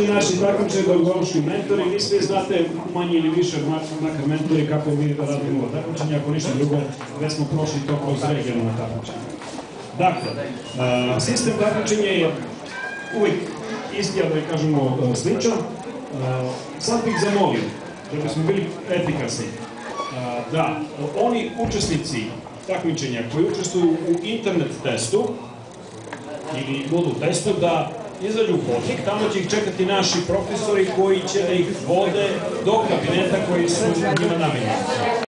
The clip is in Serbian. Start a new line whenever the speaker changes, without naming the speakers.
naši takmičari dolgoročni mentori, vi svi znate manje ili više makar mentori kako mi radimo takmičenje, ako ništa drugo, već smo prošli to kroz regionalno takmičenje. Dakle, sistem takmičenja je uvijek isti, ali da kažemo sličan. Sad bih zamolio, da bismo bili efikasni, da oni učesnici takmičenja koji učestvuju u internet testu ili budu testu, da izađu u hodnik, tamo će ih čekati naši profesori koji će da ih vode do kabineta koji su njima namenjeni.